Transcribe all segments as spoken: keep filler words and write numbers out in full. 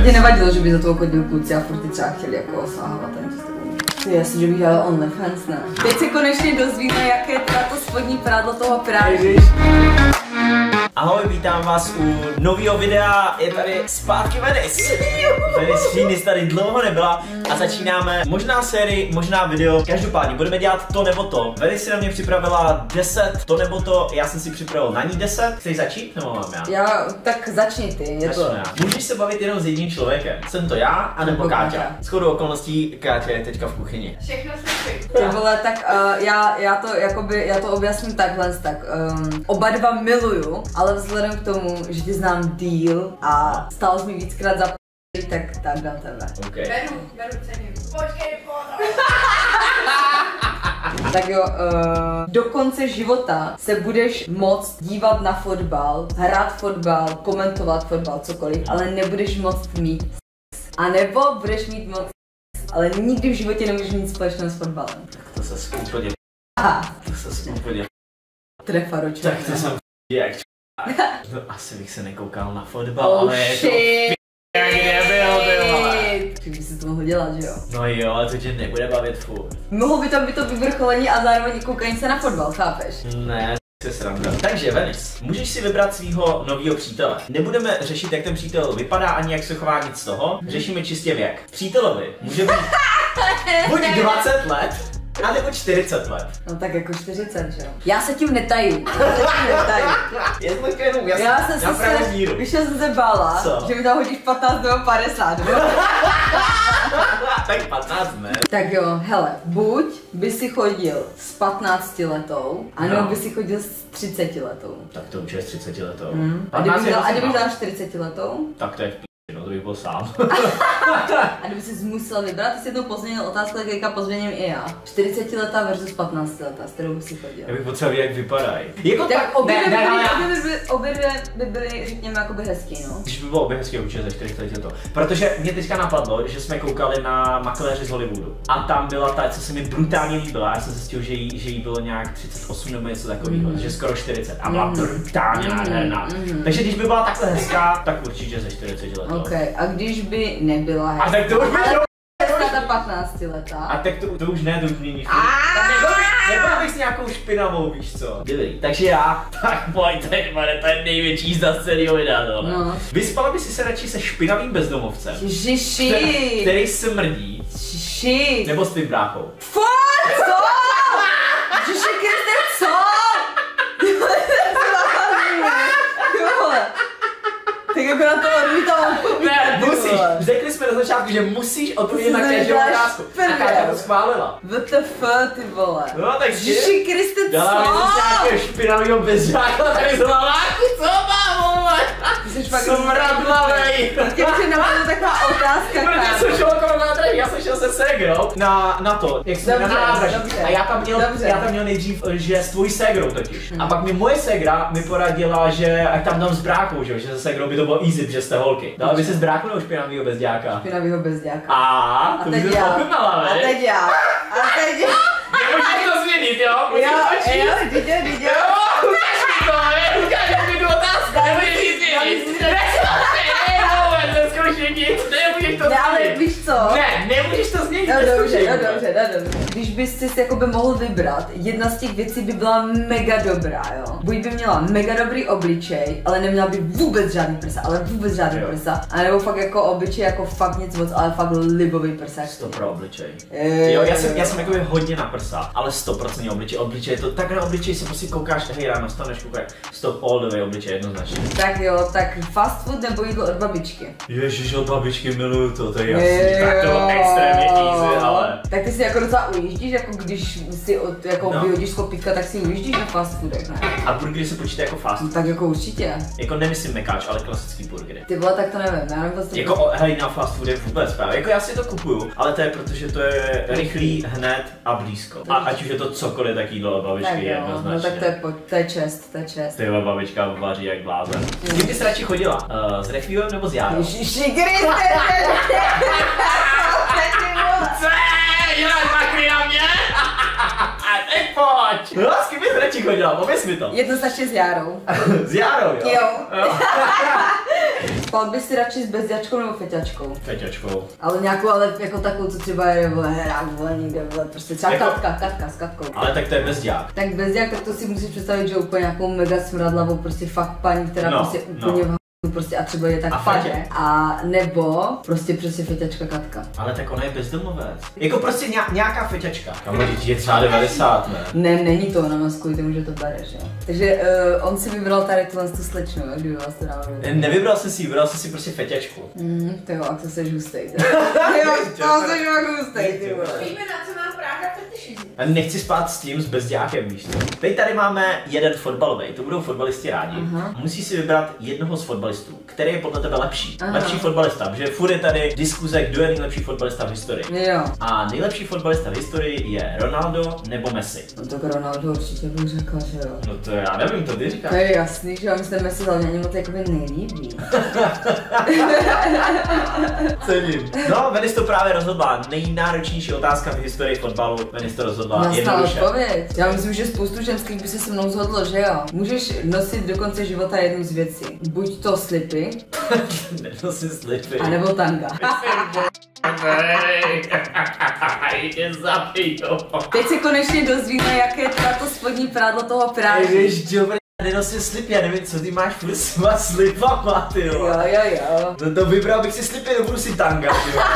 tě nevadilo, že by za toho chodil kluci a furt ty třeba chtěli jako osahovat ten to s tebou. Je jasný, že bych dělal OnlyFans, ne? Teď se konečně dozvíme, jaké je teda to spodní prádlo toho Piráti. Ahoj, vítám vás u nového videa, je tady zpátky Venice. Venice tady dlouho nebyla a začínáme možná sérii, možná video. Každopádně budeme dělat to nebo to. Venice na mě připravila deset to nebo to, já jsem si připravil na ní deset. Chceš začít nebo mám já? Já, tak začni ty, je to... Já. Můžeš se bavit jenom s jedním člověkem. Jsem to já, anebo Káťa. Shodou okolností Káťa je teďka v kuchyni. Všechno slyším. Ty vole, tak uh, já, já to jakoby, já to objasním takhle, tak um, oba dva miluju, ale vzhledem k tomu, že tě znám díl a stál jsi mi víckrát za p***, tak tak dám tebe. Okay. Beru, beru, cením. Počkej, pozor. Tak jo, uh, do konce života se budeš moct dívat na fotbal, hrát fotbal, komentovat fotbal, cokoliv, ale nebudeš moct mít sex. A nebo budeš mít moc sex, ale nikdy v životě nemůžeš mít společnost s fotbalem. Tak to se úplně... Aha. To se úplně... Trefa do Tak to jsem jak no, asi bych se nekoukal na fotbal, oh, ale je to jak nebyl, ty vole. Ty bys si to mohl dělat, že jo? No jo, ale to tě nebude bavit furt. Mohlo by to být to vyvrcholení a zároveň koukání se na fotbal, chápeš? Ne, se sranda. Takže Venice, můžeš si vybrat svého nového přítele. Nebudeme řešit, jak ten přítel vypadá, ani jak se chová, nic z toho. Řešíme čistě věk. Přítelovi může být buď dvacet let, a nebo čtyřicet let. No tak jako čtyřicet, že jo? Já se tím netajím. Já se tím netajím. Je to jenom jasný. Já jsem si se, když jsem se bála, co? Že mi tam hodíš patnáct nebo padesát, jo? Tak patnáct ne. Tak jo, hele, buď by si chodil s patnáctiletou, anebo no. by si chodil s třicetiletou. Tak to už je s třicetiletou. Hmm. A kdybych dal čtyřicetiletou? Tak to je v p***, no to bych byl sám. A kdyby jsi musel vybrat, ty jsi jednou pozměnil otázku, tak teďka pozměním i já. čtyřicetiletá versus patnáctiletá, s kterou bych si chodil. Já bych potřeboval, jak vypadají. Jako tak obě dvě by, by, by, by, by byly, řekněme, jakoby hezký, no. Když by bylo obě hezký, určitě za čtyřicet let to. Protože mě teďka napadlo, že jsme koukali na Makléři z Hollywoodu. A tam byla ta, co se mi brutálně líbila. Já jsem zjistil, že jí, že jí bylo nějak třicet osm nebo něco takového, mm. že skoro čtyřicet. A byla mm. brutálně nádherná. Mm. Takže když by byla takhle hezká, tak určitě ze čtyřiceti let. Okay. A když by nebyla hezká. A tak to už by to... ta patnáctiletá. A tak to, to už ne, to už není. Nebo bych s nějakou špinavou, víš co? Dobrý, takže já, tak pojď, tady, to je největší zda z celého videa, tohle. No. Vyspala by si se radši se špinavým bezdomovcem. Ježiši. Který smrdí. Ježiši. Nebo s tvým bráchou. Fakt, co? Ježiši Kriste, co? Tak jako na to odmítám. Ne, musíš. Řekli jsme na začátku, že musíš odpovědět na každou otázku. A Káťa to schválila. W T F, ty vole. No tak Ježiši Kriste, co? Dala mi zase nějakého špinavýho bezžáka tady z hlaváku, co mám, vole? Ty jsi fakt smradlavej. Tě už je napadla taková otázka, kámo. Protože jsem šel okolo nádraží, já jsem šel se ségrou na, na to, jak jsme na nádraží. A já tam měl, já tam měl nejdřív, že s tvojí ségrou totiž. A pak mi moje ségra mi poradila, že ať tam dám s brákou, že, že se ségrou by to bylo easy, že jste holky. Dala by se s brákou nebo špinavýho bezďáka? Špinavýho bezďáka. A to by se pochutnala, ne? A teď já. A teď já. Nemůžeš to změnit, jo? Jo, jo, dítě, dítě. Jo, ukáž mi to, ne? Ukáž mi tu otázku, nemůžeš nic změnit. Nemůžeš to změnit. Ne, ale víš co? Ne, nemůžeš to změnit. No dobře, no dobře, no dobře. Když bys si jakoby mohl vybrat, jedna z těch věcí by byla mega dobrá, jo. Buď by měla mega dobrý obličej, ale neměla by vůbec žádný prsa, ale vůbec žádný jo. prsa. A nebo fakt jako obličej jako fakt nic moc, ale fakt libový prsa. sto pro obličej. Je, jo, já jsem, já jsem jakoby hodně na prsa, ale sto procent obličej. Obličej je to, tak na obličej se prostě koukáš, hej ráno staneš, koukáš, stop all the way obličej jednoznačně. Tak jo, tak fast food nebo jídlo od babičky? Ježiš, od babičky miluju to, to je jasný, tak to extrémně easy, ale... Tak ty si jako docela ujíždíš, jako když si od, jako no. vyhodíš z kopítka, tak si ujíždíš na fast foodech, ne? A burgery se počítá jako fast food? No, tak jako určitě. Jako nemyslím mekáč, ale klasický burgery. Ty vole, tak to nevím, já nevím vlastně... Jako hej, na fast foodech vůbec právě, jako já si to kupuju, ale to je protože to je rychlý, hned a blízko. A ať už je to cokoliv, tak jídlo od babičky je jednoznačně. No tak to je, to je čest, to je čest. Ty babička vaří jak blázen. S kým bys radši chodila? Uh, s Refuem nebo s Járou? Ježiši Kriste! Co je? Děláš makry na mě? Teď pojď! No, s kým bys radši chodila? Pověz mi to. Jednoznačně s Járou. S Járou, jo? Jo. Spal bys si radši s bezďačkou nebo feťačkou? Feťačkou. Ale nějakou, ale jako takovou, co třeba je, vole, hrák, vole, někde, vole, prostě třeba Jako- katka, katka s katkou. Ale tak to je bezďák. Tak bezďák, tak to si musíš představit, že úplně nějakou mega smradlavou, prostě fakt paní, která No, prostě no. úplně v prostě a třeba je tak A fajn. fetě. A nebo prostě přesně feťačka katka. Ale tak ona je bezdomovec. Jako prostě nějak, nějaká feťačka. Kamu je třeba devadesát, ne? Ne, není to, ona má kvůli tomu, že to bereš, jo. Takže uh, on si vybral tady tuhle tu slečnu, jo, kdyby vás to dával. Nevybral jsem si, vybral jsem si prostě feťačku. Mm, to jo, a to seš hustej, jo. Jo, to seš jak hustej, ty vole. Víme, na co mám Prága fetišismus. A nechci spát s tím, s bezďákem, víš co? Teď tady máme jeden fotbalový, to budou fotbalisti rádi. Aha. Musí si vybrat jednoho z fotbalistů, který je podle tebe lepší. Aha. Lepší fotbalista, protože furt je tady diskuze, kdo je nejlepší fotbalista v historii. Jo. A nejlepší fotbalista v historii je Ronaldo nebo Messi. No tak Ronaldo určitě bych řekla, že jo. No to já nevím, to ty říkáš. To je jasný, že jo, myslím, že si hlavně ani moc jakoby nejlíbí. Cením. No, Venice to právě rozhodla. Nejnáročnější otázka v historii fotbalu. Venice to rozhodla Jasná jednoduše. odpověď. Já myslím, že spoustu ženských by se se mnou shodlo, že jo. Můžeš nosit do konce života jednu z věcí. Buď to slipy, Nenosím slipy. anebo tanga. Je zabij to. Teď se konečně dozvíme, jaké je to spodní prádlo toho práží. Jež, dobrý, nenosím slipy, já nevím, co ty máš furt s těma slipama, ty jo. Jo, jo, jo. No to vybral bych si slipy, nebudu si tanga, ty jo.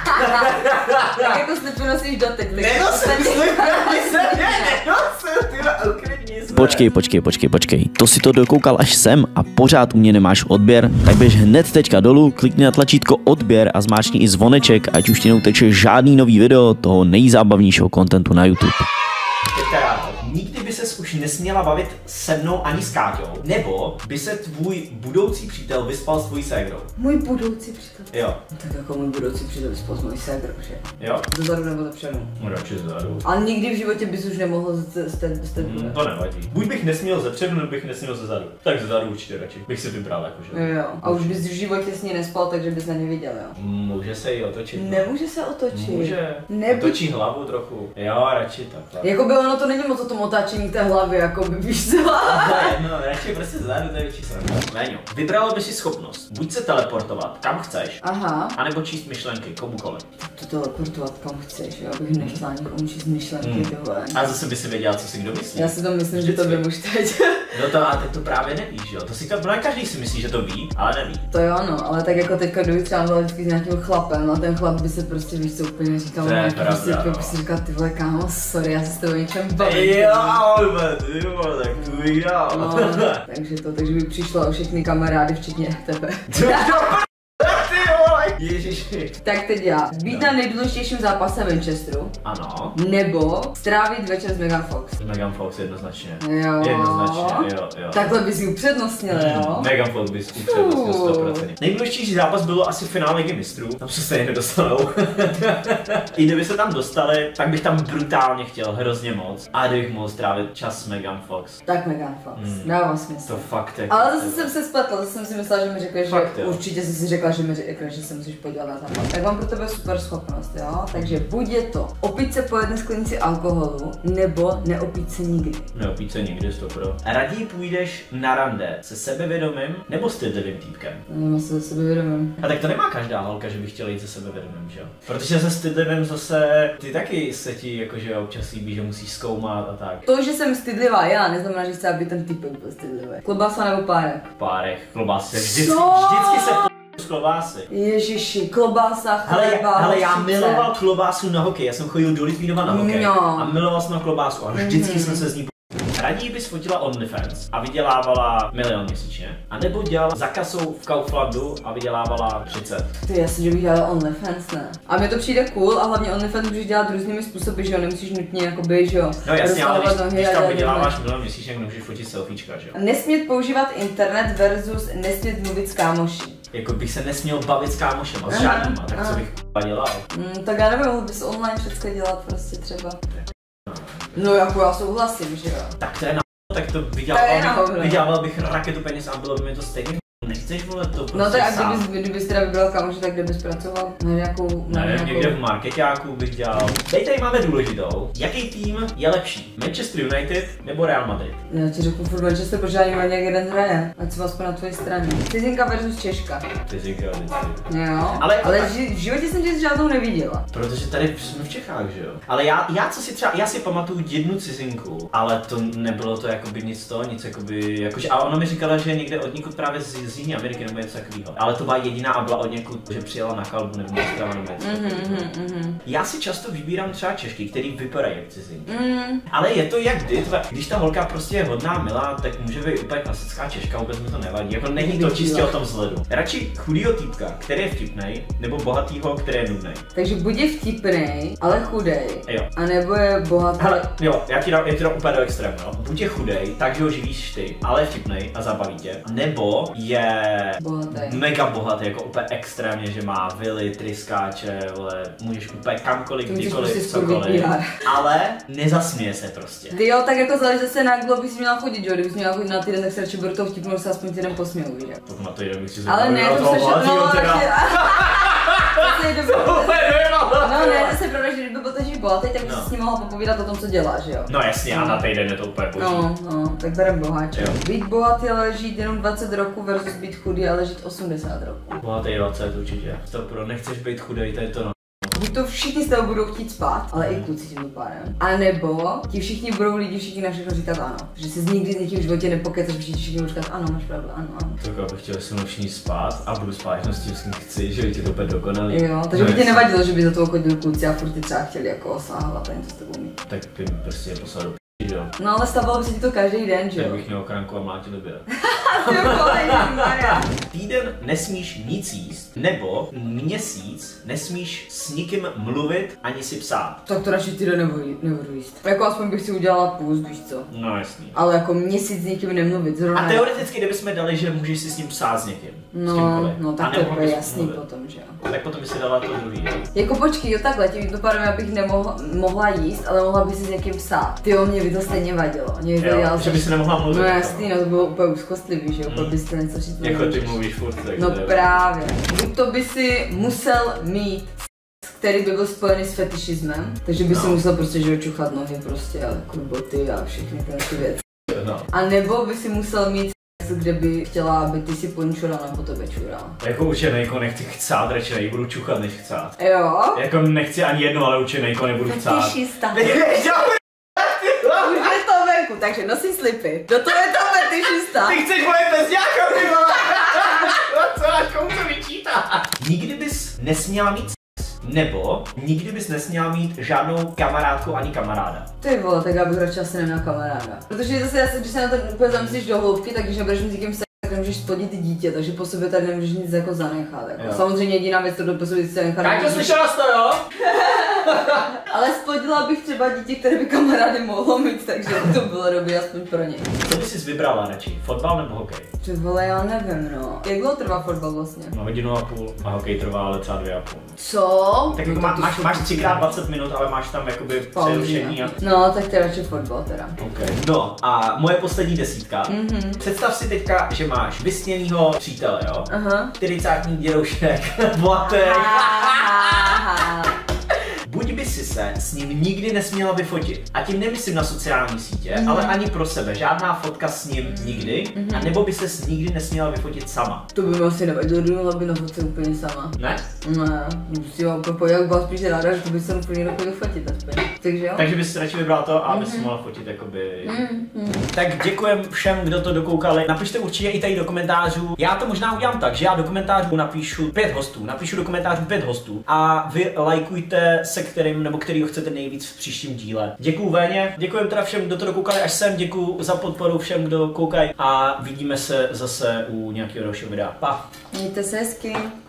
Tak jako slipy nosíš dotek. tak Nenosím to- slipy, ani se ne, nenosím, ty jo, uklidni se. Počkej, počkej, počkej, počkej. To si to dokoukal až sem a pořád u mě nemáš odběr? Tak běž hned teďka dolů, klikni na tlačítko odběr a zmáčkni i zvoneček, ať už ti neuteče žádný nový video toho nejzábavnějšího kontentu na YouTube. Teďka já, nikdy by ses už nesměla bavit se mnou ani s Káťou, nebo by se tvůj budoucí přítel vyspal s tvojí ségrou. Můj budoucí přítel. Jo, Tak jako můj budoucí přítel vyspal s mojí ségrou, že? jo. Dozadu nebo dopředu. No radši zadu. Ale nikdy v životě bys už nemohl z z té z té Hmm, to nevadí. Buď bych nesměl ze předu, nebo bych nesměl ze zadu. Tak ze zadu určitě radši. Bych si vybral jakože. Jo, a už bys v životě s ní nespal, takže bys na ně viděl, jo. Může se jí otočit. no. Nemůže se otočit. Může. Nebuď- Otočí hlavu trochu. Jo, radši takhle. Jakoby ono to není moc o tom otáčení té hlavy, jako by víš co? No, radši prostě zadu, to je větší sranda. Méňo, vybrala by si schopnost buď se teleportovat kam chceš, Aha. anebo číst myšlenky komukoliv. To teleportovat kam chceš, jo, abych nechtěla nikomu číst myšlenky, Hmm. ty vole. A zase by si věděla, co si kdo myslí. Já si to myslím, že to Vždycky. vím už teď. No to a teď to právě nevíš, jo. To si to, no každý si myslí, že to ví, ale neví. To jo, no, ale tak jako teďka kdyby třeba byla vždycky s nějakým chlapem, a ten chlap by se prostě, víš co, úplně říkal, To je nějaký pravda, prostě, no. jako by si říkal, ty vole, kámo, sorry, já se s tebou něčem bavím. Jo, ty vole, tak tu bych dal. No, takže to, takže by přišla o všechny kamarády, včetně tebe. Ty vole, ježiši. Tak teď já, být na nejdůležitějším zápase Manchesteru, Ano. nebo strávit večer s Megan Fox. Megan Fox jednoznačně. Jo. Jednoznačně, jo, jo. Takhle bys ji upřednostnil, jo? Megan Fox bys upřednostnil sto procent. Nejdůležitější zápas bylo asi finále Ligy mistrů, tam se stejně nedostanou. I kdyby se tam dostali, tak bych tam brutálně chtěl hrozně moc. A kdybych mohl strávit čas s Megan Fox. Tak Megan Fox, Hmm. dává smysl. To fakt je. Ale zase jsem se spletla, zase jsem si myslela, že mi řekla, že Fakt, jo. určitě jsi si řekla, že mi řekla, že se musíš podívat na zápas. Tak mám pro tebe super schopnost, jo? Takže buď je to opít se po jedné sklenici alkoholu, nebo neopít se nikdy. Neopít se nikdy sto pro. Raději půjdeš na rande se sebevědomým nebo stydlivým týpkem. Nevím, se za sebe vědomím. A tak to nemá každá holka, že by chtěla jít se sebevědomým, že jo? Protože se stydlivým zase, ty taky se ti jakože občas líbí, že musíš zkoumat a tak. To, že jsem stydlivá já, neznamená, že chci, aby ten typek byl stydlivý. Klobása nebo párek? V párech, klobásy, vždycky, Co? vždycky se p- z klobásy. Ježiši, klobása, Hele, chleba, hele, já hořčice. miloval klobásu na hokej, já jsem chodil do Litvínova na hokej No. a miloval jsem na klobásu a vždycky Mhm. jsem se z ní p- Raději bys fotila OnlyFans a vydělávala milion měsíčně, anebo dělala za kasou v Kauflandu a vydělávala třicet. Ty jasně, že bych dělala OnlyFans, ne? A mně to přijde cool a hlavně OnlyFans můžeš dělat různými způsoby, že jo, nemusíš nutně jakoby, že jo, No jasně, ale roztahovat když, nohy když a tam dělat vyděláváš různé- milion měsíčně, můžeš fotit selfiečka, že jo? Nesmět používat internet versus nesmět mluvit s kámoši. Jako bych se nesměl bavit s kámošem a s Aha, žádnýma, tak co aha. bych p- dělal? Mm, tak já nevím, mohl bys online všechno dělat prostě třeba. No jako já souhlasím, že jo. Tak to je na tak to To je vydělával, na bych, hovno. vydělával bych raketu peněz a bylo by mi to stejně Nechceš vole to prostě No tak a sám. kdybys, kdybys teda vybral kamoši, tak kde bys pracoval? Na nějakou... Na Nevím, nějakou... někde v marketáku bych dělal. Teď tady máme důležitou. Jaký tým je lepší? Manchester United nebo Real Madrid? Já ti řeknu furt Manchester, protože ani jak jeden hraje. Ať jsem aspoň na tvojí straně. Cizinka versus Češka. Cizinka vždycky. Jo, Ale- ale, ale v životě jsem tě s žádnou neviděla. Protože tady jsme v Čechách, že jo? Ale já, já co si třeba, já si pamatuju jednu cizinku, ale to nebylo to jakoby nic toho, nic jakoby, jakože, a ona mi říkala, že někde od někud právě z, z Jižní Ameriky nebo něco takového. Ale to byla jediná a byla od někud, že přijela na kalbu nebo něco nebo něco. Mhm, mhm. Já si často vybírám třeba Češky, který vypadají jak cizinky. Mm. Ale je to jak kdy, tve, když ta holka prostě je hodná, milá, tak může být úplně klasická Češka, vůbec mi to nevadí. Jako není to čistě o tom vzhledu. Radši chudýho týpka, který je vtipnej, nebo bohatýho, který je nudnej. Takže buď je vtipnej, ale chudej. Jo. A nebo je bohatý. Hele, jo, já ti dám, já ti dám úplně do extrému, no. Buď je chudej, takže ho živíš ty, ale je vtipnej a zabaví tě. Nebo je Bohatý. mega bohatý, jako úplně extrémně, že má vily, tryskáče, vole, můžeš úplně kamkoliv, To můžeš kdykoliv, prostě skurvit cokoliv. P R. Ale nezasměje se prostě. Ty jo, tak jako záleží zase na kdo bys měla chodit, jo, kdybys měla chodit na týden, tak se radši budu toho vtipnout, se aspoň týden posměju, víš jak. Tak na to jeden bych si Ale ne, to se všechno, no, to je dobré. No ne, to se pravda, že kdyby byl totiž bohatý, tak bys No. s ním mohla popovídat o tom, co děláš, jo. No jasně, a na týden je to úplně boží. No, no, tak berem boháče. Jo. Být bohatý, ale žít jenom dvacet roků versus být chudý, ale žít osmdesát roků. Bohatý dvacet určitě. To pro nechceš být chudej, to je to no. Buď to všichni z toho budou chtít spát, ale i kluci tím pádem. A nebo ti všichni budou lidi všichni na všechno říkat ano. Že si nikdy s někým v životě nepokecaš, že ti všichni budou říkat ano, máš pravdu, ano, ano. Tak abych chtěl se mnou všichni spát a budu spát jenom s tím, s kým chci, že ti to úplně dokonalý. Jo, takže No, by tě jasně. nevadilo, že by za toho chodili kluci a furt ty třeba chtěli jako osáhovat a něco s tebou mít. Tak by mi prostě je poslal do p***, že jo. No ale stávalo by se ti to každý den, že Tak jo? bych měl ochranku a mlátili by. Ty vole, Maria. Týden nesmíš nic jíst, nebo měsíc nesmíš s nikým mluvit ani si psát. Tak to radši týden nebudu, nebudu jíst. Jako aspoň bych si udělala půst, víš co? No jasný. Ale jako měsíc s nikým nemluvit, zrovna. A teoreticky, kdybychom dali, že můžeš si s ním psát s někým. s No, kýmkoliv. no A tak to je nemohl úplně bys jasný mluvit. potom, že jo. Tak potom by si dala to druhý, jo. Jako počkej, jo takhle, tím dopadem já bych nemohla mohla jíst, ale mohla by si s někým psát. Ty jo, mě by to stejně vadilo. Mě by to Jo, dělalo že by si nemohla mluvit. No jako. jasný, no to bylo úplně úzkostlivý, že jo, hmm. byste něco říct Jako ty mluvíš furt, tak No to je- právě. Buď to by si musel mít který by byl spojený s fetišismem, takže by si No. musel prostě že čuchat nohy prostě a kurboty a všechny ty věci. No. A nebo by si musel mít sex, kde by chtěla, aby ty si po ní čurala nebo po tebe čurala. Jako určitě nejko nechci chcát, radši nejbudu čuchat než chcát. Jo? Jako nechci ani jedno, ale určitě nejko nebudu chcát. Fetišista. Už je to venku, takže nosí slipy. Do toho je to fetišista. Ty chceš moje bezďáka, ty vole! Co máš, komu to vyčítá? Nikdy bys nesměla mít sex, nebo nikdy bys nesměla mít žádnou kamarádku ani kamaráda. Ty vole, tak já bych radši asi neměla kamaráda. Protože zase, já se, když se na to úplně zamyslíš do hloubky, tak když nebudeš mít s někým sex, tak nemůžeš splodit i dítě, takže po sobě tady nemůžeš nic jako zanechat. Jako. Jo. Samozřejmě jediná věc, to do po sobě zanechat. Tak to nemůžeš- slyšela jsi to, jo? Ale splodila bych třeba dítě, které by kamarády mohlo mít, takže to bylo dobré aspoň pro ně. Co bys si vybrala radši? Fotbal nebo hokej? Ty vole, já nevím, no. Jak dlouho trvá fotbal vlastně? No hodinu a půl a hokej trvá ale třeba dvě a půl. Co? Tak No jako to má, ty máš, jsou- máš třikrát dvacet minut, ale máš tam jakoby přerušení a... No, tak to je radši fotbal teda. Okay. No a moje poslední desítka. Mhm. Představ si teďka, že máš vysněnýho přítele, jo? Aha. čtyřicátník děroušek, bohatý. Aha. Buď by si se s ním nikdy nesměla vyfotit. A tím nemyslím na sociální sítě, Mhm. ale ani pro sebe. Žádná fotka s ním nikdy. Mhm. A nebo by se s nikdy nesměla vyfotit sama. To by mi asi nevadilo, byla by na fotce úplně sama. Ne? Ne, musí jo, úplně jak byla spíš ráda, že to by se úplně dokud fotit aspoň. Takže jo? Takže bys si radši vybral to, aby si mohla fotit jakoby... Tak děkujem všem, kdo to dokoukali. Napište určitě i tady do komentářů. Já to možná udělám tak, že já do komentářů napíšu pět hostů. Napíšu do komentářů pět hostů. A vy lajkujte, se kterým nebo kterýho chcete nejvíc v příštím díle. Děkuju Véně, děkujem teda všem, kdo to dokoukali až sem, děkuju za podporu všem, kdo koukají a vidíme se zase u nějakého dalšího videa. Pa! Mějte se hezky.